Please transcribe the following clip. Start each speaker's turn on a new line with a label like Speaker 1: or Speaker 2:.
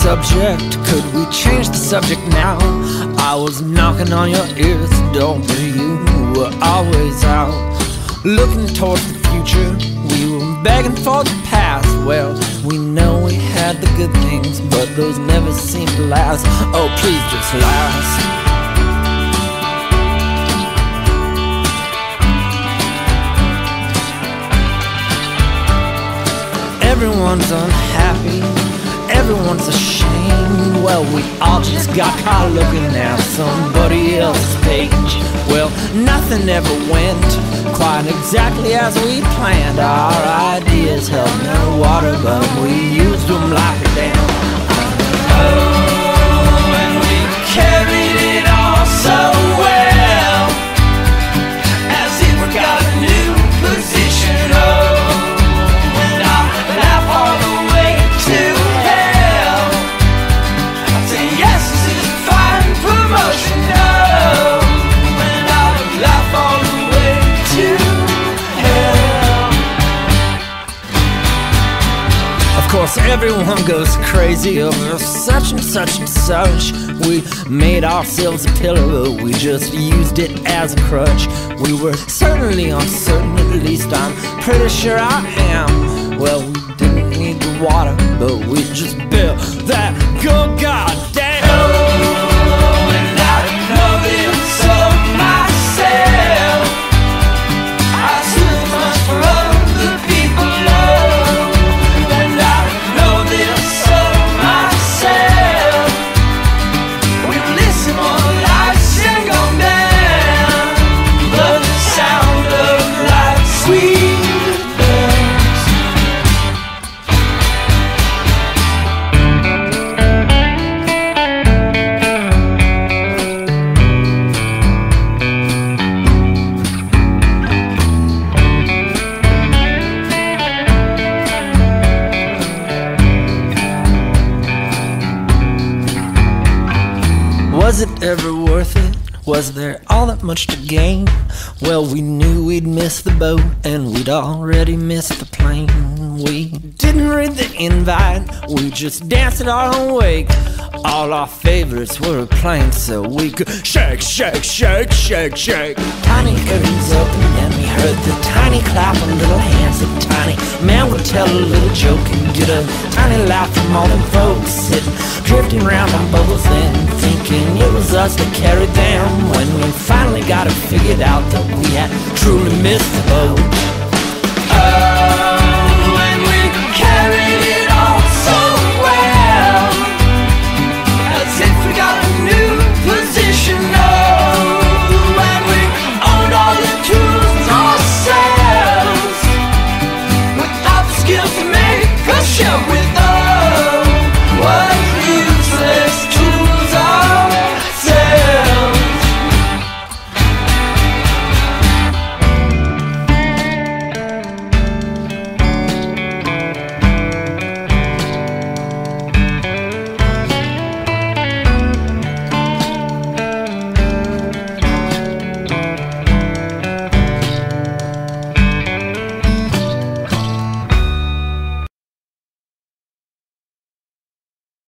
Speaker 1: subject? Could we change the subject now? I was knocking on your ear's door, but you were always out. Looking towards the future, we were begging for the past. Well, we know we had the good things, but those never seem to last. Oh, please just last. Everyone's unhappy, everyone's ashamed. Well, we all just got caught looking at somebody else's page. Well, nothing ever went quite exactly as we planned. Our ideas held no water, but we used them like a dam. Oh, and we carried it all so well, as if we got a new position. Oh, of course, everyone goes crazy over such and such and such. We made ourselves a pillar, but we just used it as a crutch. We were certainly uncertain, at least I'm pretty sure I am. Well, we didn't need the water, but we just built that good goddamn. Oh, and I know this of myself. I stood much for other people. Was it ever worth it? Was there all that much to gain? Well, we knew we'd miss the boat, and we'd already missed the plane. We didn't read the invite, we just danced at our own wake. All our favorites were playing so we could shake, shake, shake, shake, shake. Tiny curtains open and we heard the tiny clap of little hands. The tiny man would tell a little joke and get a tiny laugh from all them folks sitting, drifting round on bubbles then, thinking it was us that carried them. When we finally got it figured out that we had truly missed the boat.